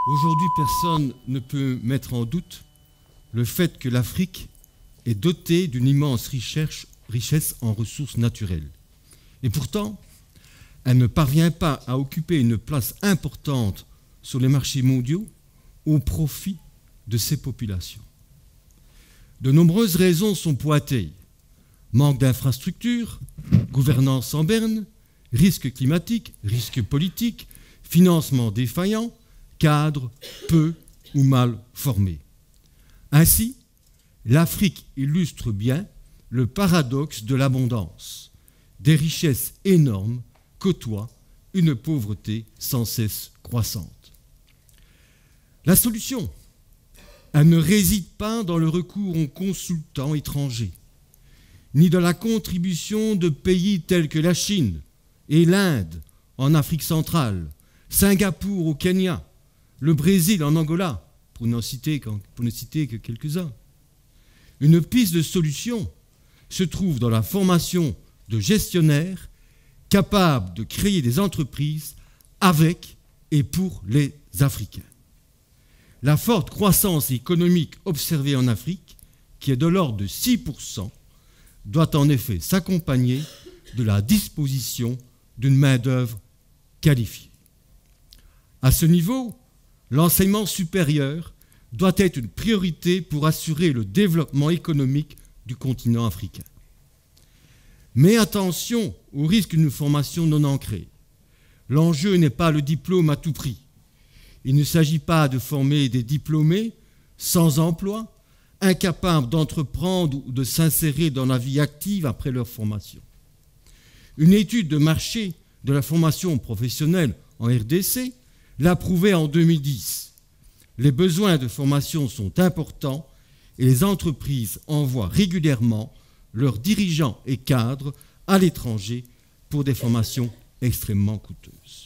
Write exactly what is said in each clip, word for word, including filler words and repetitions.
Aujourd'hui, personne ne peut mettre en doute le fait que l'Afrique est dotée d'une immense richesse, richesse en ressources naturelles. Et pourtant, elle ne parvient pas à occuper une place importante sur les marchés mondiaux au profit de ses populations. De nombreuses raisons sont pointées. Manque d'infrastructures, gouvernance sans berne, risques climatiques, risques politiques, financement défaillant, cadres peu ou mal formés. Ainsi, l'Afrique illustre bien le paradoxe de l'abondance. Des richesses énormes côtoient une pauvreté sans cesse croissante. La solution, elle ne réside pas dans le recours aux consultants étrangers, ni dans la contribution de pays tels que la Chine et l'Inde en Afrique centrale, Singapour au Kenya, le Brésil en Angola, pour ne citer, pour ne citer que quelques-uns. Une piste de solution se trouve dans la formation de gestionnaires capables de créer des entreprises avec et pour les Africains. La forte croissance économique observée en Afrique, qui est de l'ordre de six pour cent, doit en effet s'accompagner de la disposition d'une main-d'œuvre qualifiée. À ce niveau, l'enseignement supérieur doit être une priorité pour assurer le développement économique du continent africain. Mais attention au risque d'une formation non ancrée. L'enjeu n'est pas le diplôme à tout prix. Il ne s'agit pas de former des diplômés sans emploi, incapables d'entreprendre ou de s'insérer dans la vie active après leur formation. Une étude de marché de la formation professionnelle en R D C l'a prouvé en deux mille dix. Les besoins de formation sont importants et les entreprises envoient régulièrement leurs dirigeants et cadres à l'étranger pour des formations extrêmement coûteuses.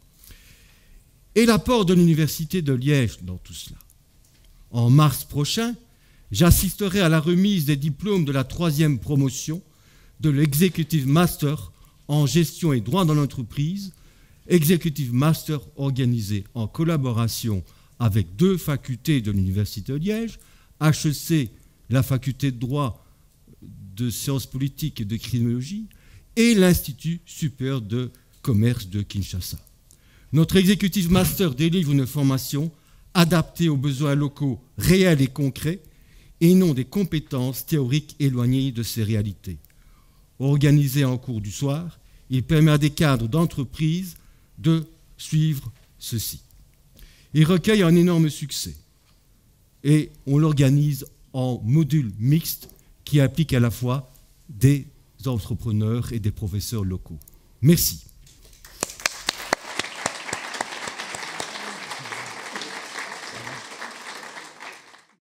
Et l'apport de l'Université de Liège dans tout cela. En mars prochain, j'assisterai à la remise des diplômes de la troisième promotion de l'Executive Master en gestion et droit dans l'entreprise, Executive Master organisé en collaboration avec deux facultés de l'Université de Liège, H E C, la faculté de droit, de sciences politiques et de criminologie, et l'Institut supérieur de commerce de Kinshasa. Notre Executive Master délivre une formation adaptée aux besoins locaux réels et concrets et non des compétences théoriques éloignées de ces réalités. Organisé en cours du soir, il permet à des cadres d'entreprise de suivre ceci. Il recueille un énorme succès et on l'organise en module mixte qui implique à la fois des entrepreneurs et des professeurs locaux. Merci.